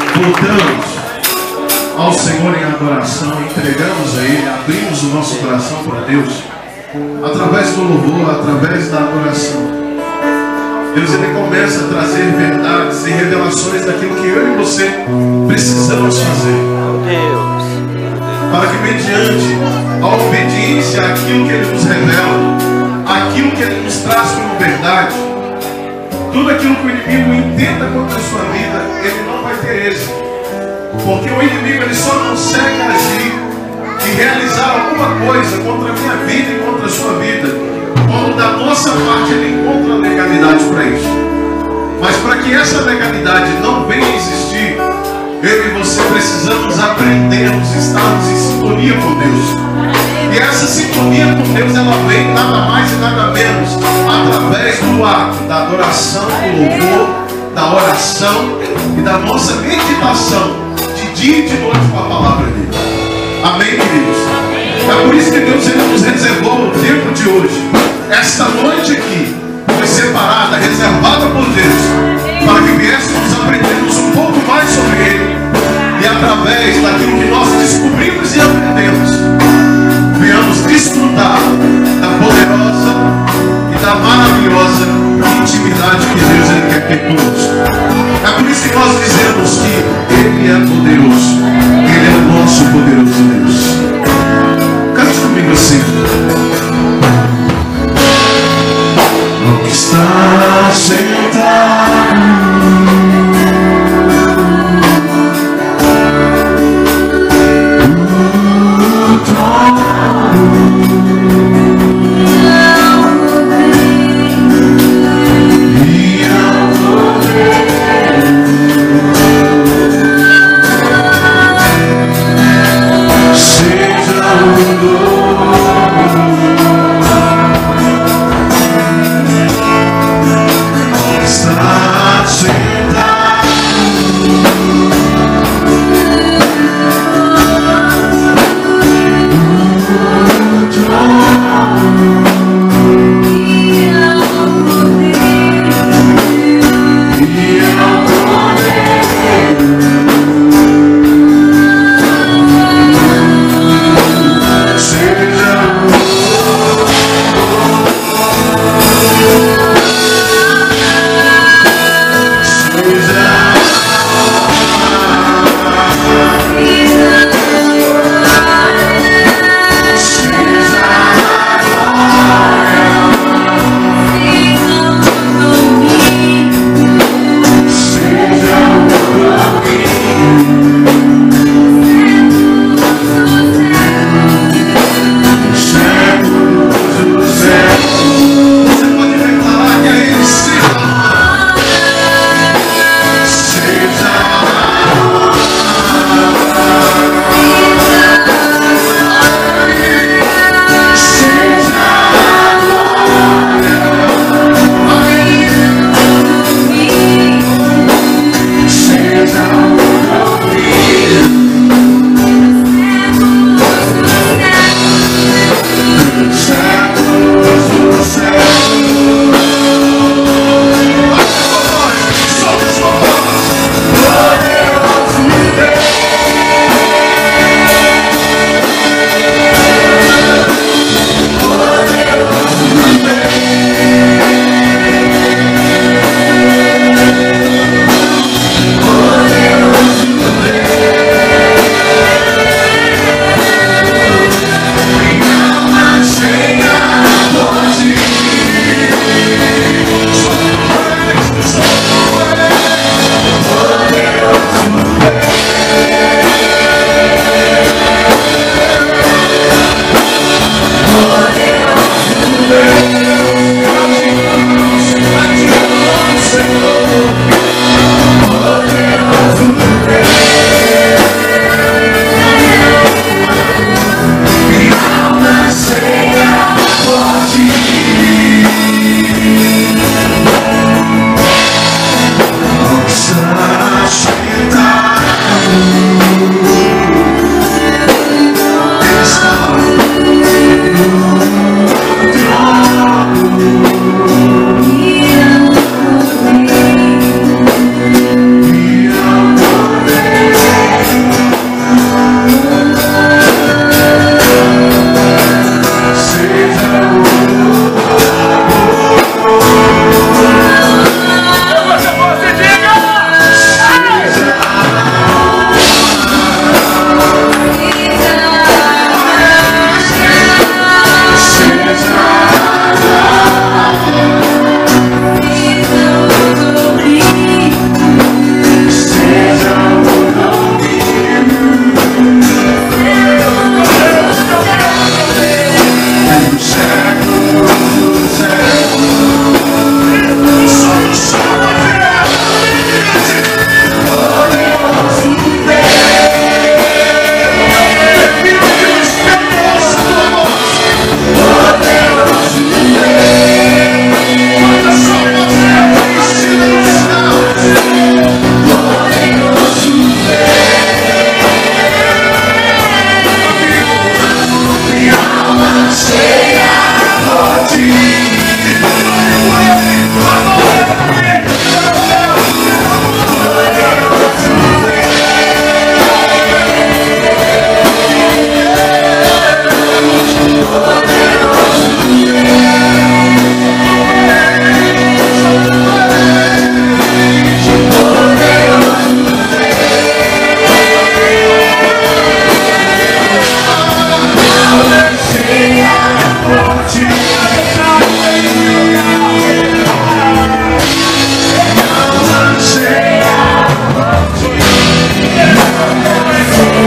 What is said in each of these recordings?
voltamos ao Senhor em adoração, entregamos a Ele, abrimos o nosso coração para Deus, através do louvor, através da adoração. Deus, Ele começa a trazer verdades e revelações daquilo que eu e você precisamos fazer. Para que, mediante a obediência àquilo que Ele nos revela, aquilo que Ele nos traz como verdade, tudo aquilo que o inimigo intenta contra a sua vida, ele não vai ter êxito. Porque o inimigo ele só consegue agir e realizar alguma coisa contra a minha vida e contra a sua vida quando da nossa parte ele encontra legalidade para isso. Mas para que essa legalidade não venha a existir, eu e você precisamos aprendermos, estarmos em sintonia com Deus. E essa sintonia com Deus, ela vem nada mais e nada menos através do ato da adoração, do louvor, da oração e da nossa meditação de dia e de noite com a palavra dele. Amém, queridos? É por isso que Deus ele nos reservou o tempo de hoje. Esta noite aqui foi separada, reservada por Deus, para que viéssemos aprendermos um pouco mais sobre Ele. E através daquilo que nós descobrimos e aprendemos, venhamos desfrutar da poderosa e da maravilhosa intimidade que Deus ele quer ter conosco. É por isso que nós dizemos que Ele é poderoso. Ele é o nosso poderoso Deus. Cante comigo assim. O que está sentado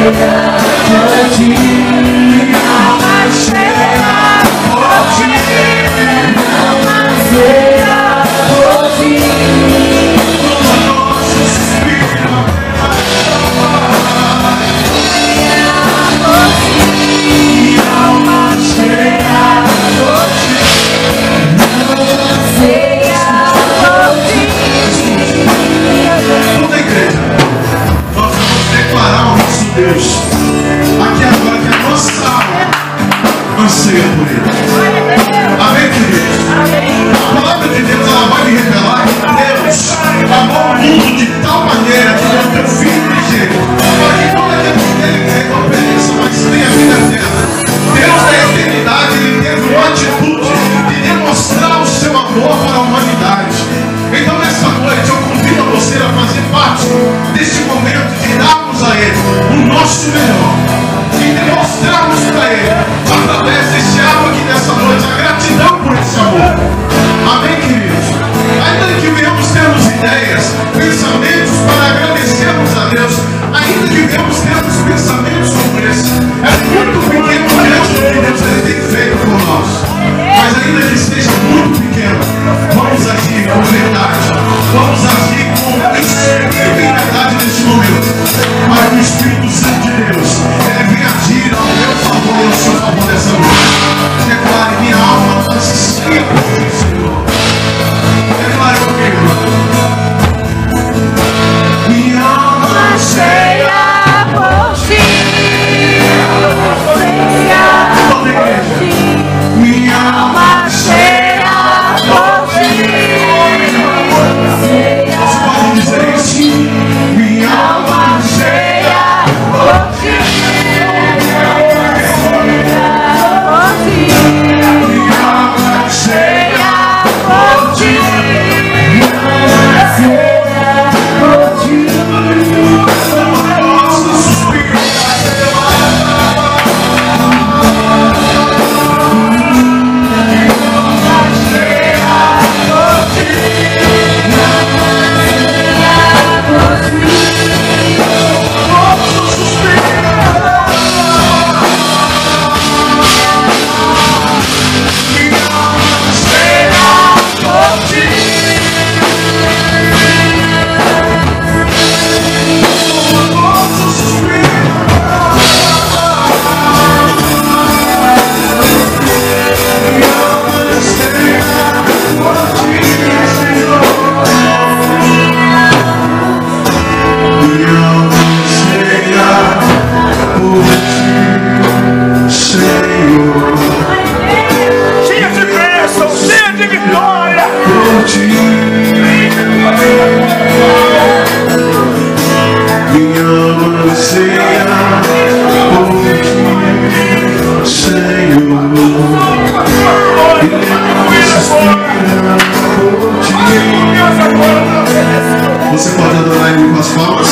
Você pode adorar ele com as palmas.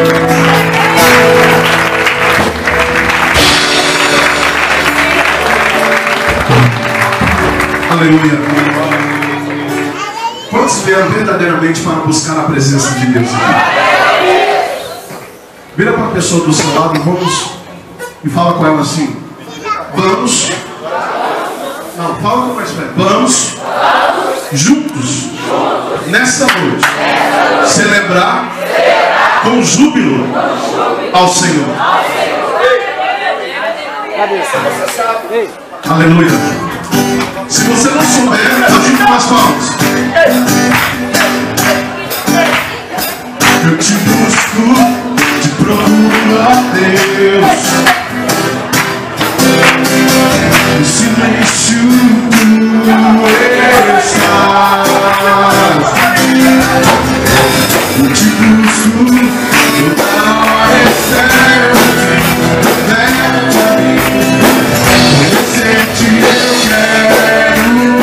Aleluia. Quantos vieram verdadeiramente para buscar a presença de Deus aqui? Vira para a pessoa do seu lado, vamos, e fala com ela assim: vamos. Não, fala com mais perto. Vamos juntos nessa noite celebrar com júbilo ao Senhor. Aleluia. Se você não souber, tá junto com as palmas. Eu te busco, te procuro a Deus. No silêncio tu estás. Eu te busco, toda hora recebe-te, leva-te a mim. Presente eu quero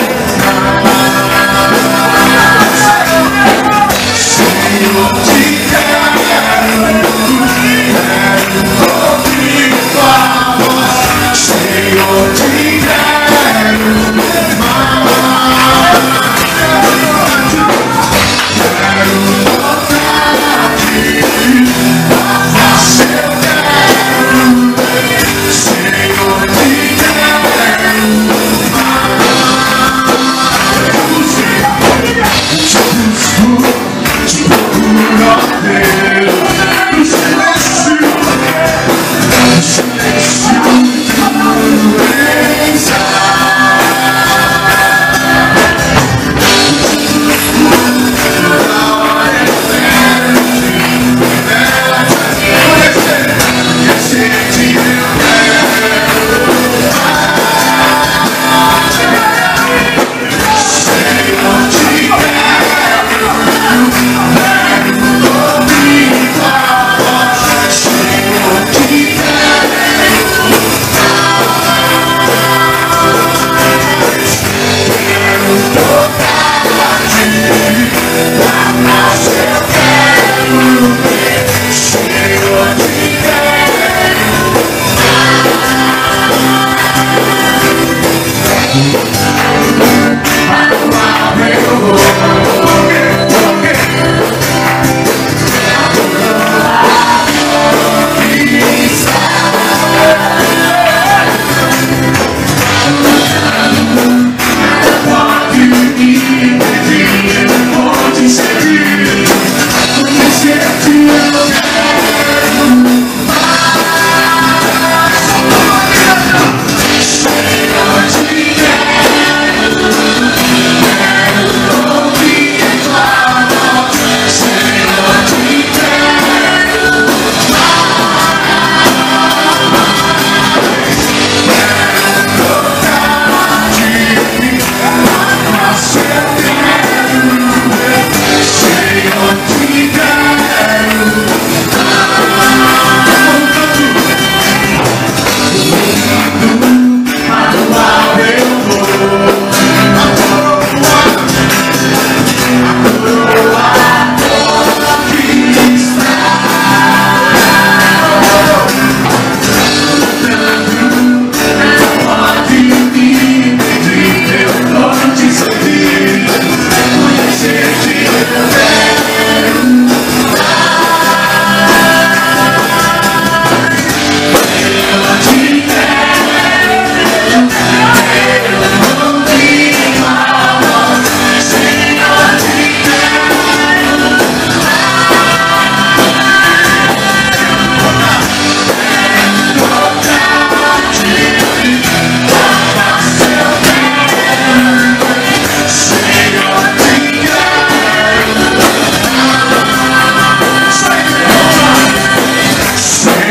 estar. Senhor, te quero ouvir.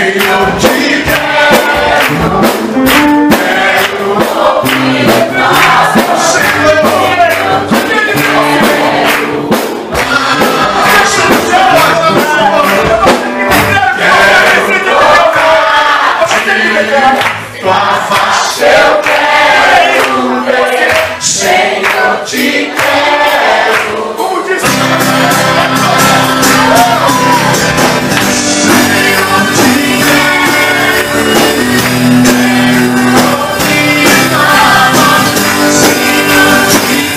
Senhor, te quero ouvir pra Senhor. Tua face eu quero ver, Senhor, te quero. Como diz? Senhor, te quero. Senhor, te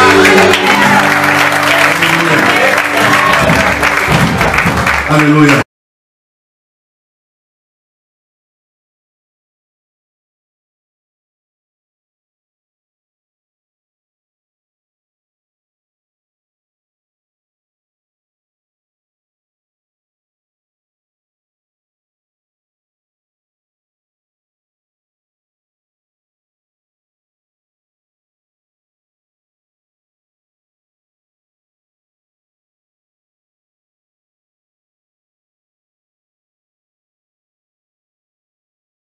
Aleluia.